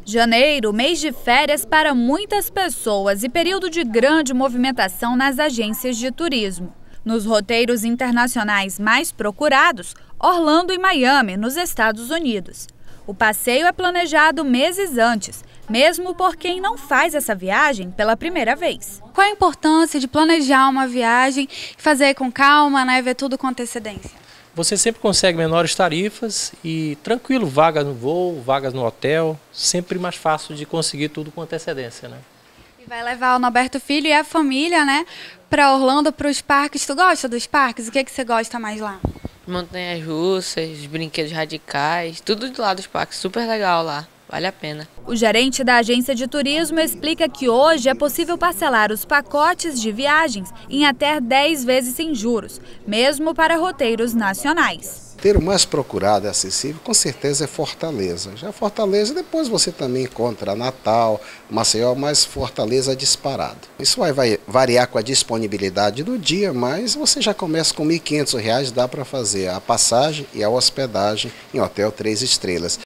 Janeiro, mês de férias para muitas pessoas e período de grande movimentação nas agências de turismo. Nos roteiros internacionais mais procurados, Orlando e Miami, nos Estados Unidos. O passeio é planejado meses antes, mesmo por quem não faz essa viagem pela primeira vez. Qual a importância de planejar uma viagem e fazer com calma, né, ver tudo com antecedência? Você sempre consegue menores tarifas e tranquilo, vagas no voo, vagas no hotel, sempre mais fácil de conseguir tudo com antecedência, né? E vai levar o Norberto Filho e a família, né, para Orlando, para os parques. Tu gosta dos parques? O que você gosta mais lá? Montanhas russas, brinquedos radicais, tudo de lá dos parques, super legal lá, vale a pena. O gerente da agência de turismo explica que hoje é possível parcelar os pacotes de viagens em até 10 vezes sem juros, mesmo para roteiros nacionais. Ter o mais procurado e acessível, com certeza, é Fortaleza. Já Fortaleza, depois você também encontra Natal, Maceió, mas Fortaleza é disparado. Isso vai variar com a disponibilidade do dia, mas você já começa com R$ 1.500, dá para fazer a passagem e a hospedagem em hotel 3 estrelas.